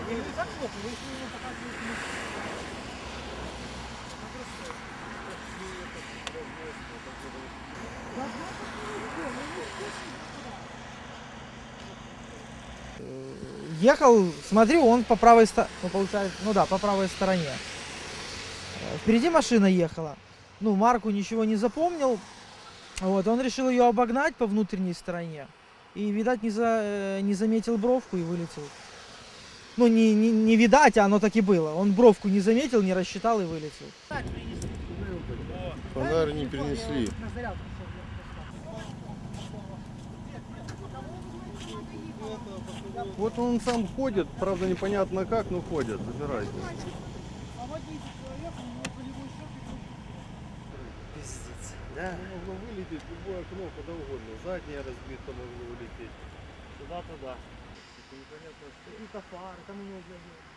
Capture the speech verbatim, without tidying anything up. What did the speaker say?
Не, не так плохо, вы если ему показываете. Ехал, смотрю, он по правой стороне, ну, получается, ну да, по правой стороне. Впереди машина ехала. Ну, марку ничего не запомнил. Вот, он решил ее обогнать по внутренней стороне. И, видать, не, за, не заметил бровку и вылетел. Ну, не, не, не видать, а оно так и было. Он бровку не заметил, не рассчитал и вылетел. Фонарь не перенесли. Вот он сам ходит, правда непонятно как, но ходит. Забирайте. Пиздец, да? Могло вылететь любое окно, куда угодно. Заднее разбито могло улететь. Туда-туда. Непонятно что. Какие-то фары, там у него, блядь,